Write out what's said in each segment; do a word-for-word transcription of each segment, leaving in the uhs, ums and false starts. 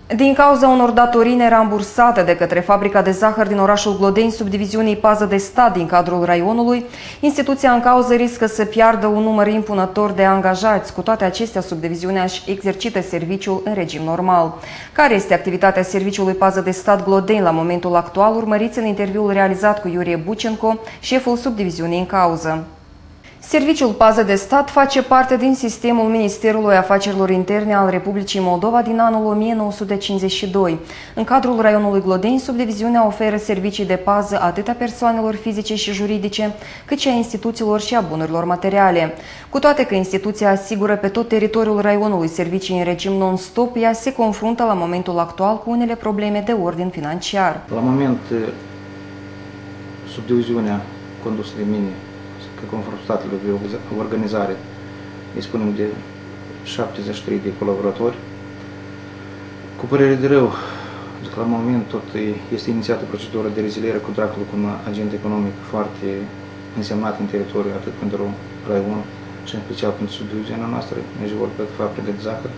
Din cauza unor datorii nerambursate de către fabrica de zahăr din orașul Glodeni, subdiviziunii Pază de Stat din cadrul raionului, instituția în cauză riscă să piardă un număr impunător de angajați. Cu toate acestea, subdiviziunea își exercită serviciul în regim normal. Care este activitatea Serviciului Pază de Stat Glodeni la momentul actual? Urmăriți în interviul realizat cu Iurie Bucenco, șeful subdiviziunii în cauză. Serviciul Pază de Stat face parte din sistemul Ministerului Afacerilor Interne al Republicii Moldova din anul o mie nouă sute cincizeci și doi. În cadrul raionului Glodeni, subdiviziunea oferă servicii de pază atât a persoanelor fizice și juridice, cât și a instituțiilor și a bunurilor materiale. Cu toate că instituția asigură pe tot teritoriul raionului servicii în regim non-stop, ea se confruntă la momentul actual cu unele probleme de ordin financiar. La moment, subdiviziunea condusă de mine, conform statului de organizare, dispunem de șaptezeci și trei de colaboratori. Cu părere de rău, la moment tot este inițiată procedura de reziliere a contractului cu un agent economic foarte însemnat în teritoriu, atât pentru raion și în special pentru subdiviziunea noastră, Nejivol, pe fabrica de zahăr,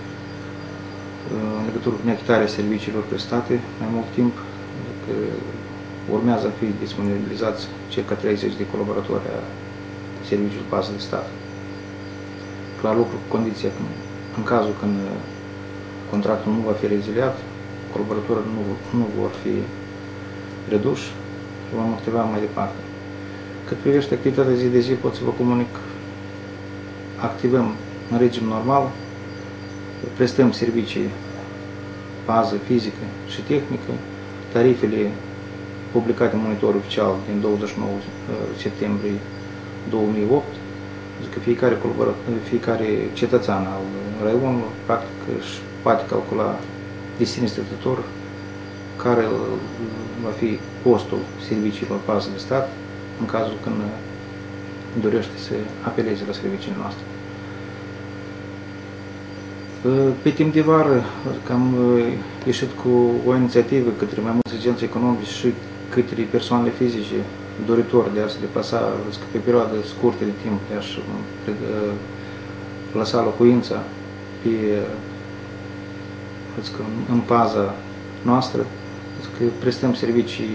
în legătură cu neachitarea serviciilor prestate mai mult timp. Urmează a fi disponibilizați circa treizeci de colaboratori a Serviciului Pază de Stat. La lucru cu condiția că, în cazul când contractul nu va fi reziliat, colaboratorii nu, nu vor fi reduși și vom activa mai departe. Cât privește activitatea zi de zi, pot să vă comunic, activăm în regim normal, prestăm servicii pază fizică și tehnică, tarifele publicate în monitorul oficial din douăzeci și nouă septembrie două mii opt, zic că fiecare, fiecare cetățean al raionului practic își poate calcula de sine stătător care va fi costul serviciilor Pază de Stat în cazul când dorește să apeleze la serviciile noastre. Pe timp de vară am ieșit cu o inițiativă către mai mulți agenți economici și către persoanele fizice doritori de a se deplasa pe perioadă scurtă de timp, de a-și lăsa locuința pe, în paza noastră, că prestăm servicii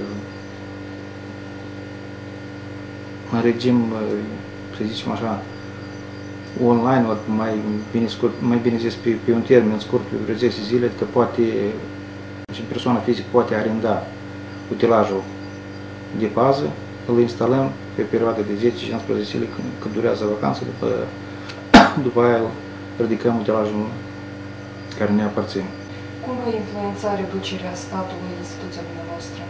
în regim, să zicem așa, online, ori mai bine, scurt, mai bine zis pe, pe un termen scurt, pe vreo zece zile, că poate, și persoana fizică poate arenda utilajul de pază, îl instalăm pe perioada de zece cincisprezece zile când, când durează vacanța, după, după aia ridicăm utilajul care ne aparține. Cum va influența reducerea statului în instituția dumneavoastră?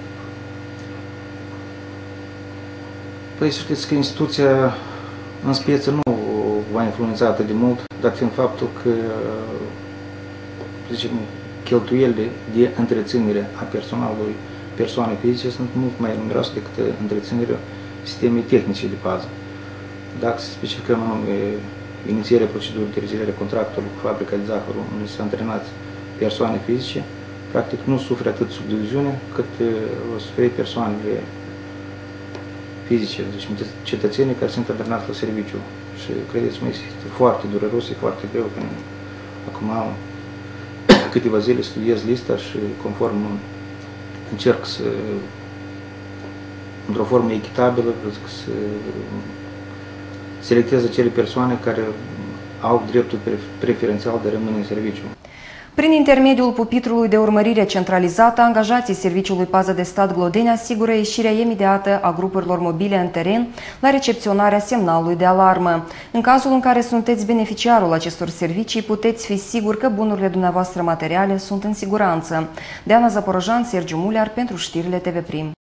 Păi să știți că instituția în speță nu va influența atât de mult, dat fiind faptul că, zicem, cheltuielile de întreținere a personalului persoane fizice sunt mult mai numeroase decât întreținerea sistemei tehnice de pază. Dacă se specificăm anume inițierea procedurii de reziliere a contractului cu fabrica de zahăr, unde se antrenați persoane fizice, practic nu suferă atât subdiviziunea, cât o suferi persoanele fizice, deci cetățenii care sunt antrenați la serviciu. Și credeți-mă, este foarte dureros, e foarte greu, când acum câteva zile studiez lista și conform încerc să, într-o formă echitabilă, să selectez acele persoane care au dreptul preferențial de a rămâne în serviciu. Prin intermediul pupitrului de urmărire centralizată, angajații Serviciului Pază de Stat Glodeni asigură ieșirea imediată a grupurilor mobile în teren la recepționarea semnalului de alarmă. În cazul în care sunteți beneficiarul acestor servicii, puteți fi sigur că bunurile dumneavoastră materiale sunt în siguranță. Deana Zaporojan, Sergiu Mulear pentru știrile T V Prim.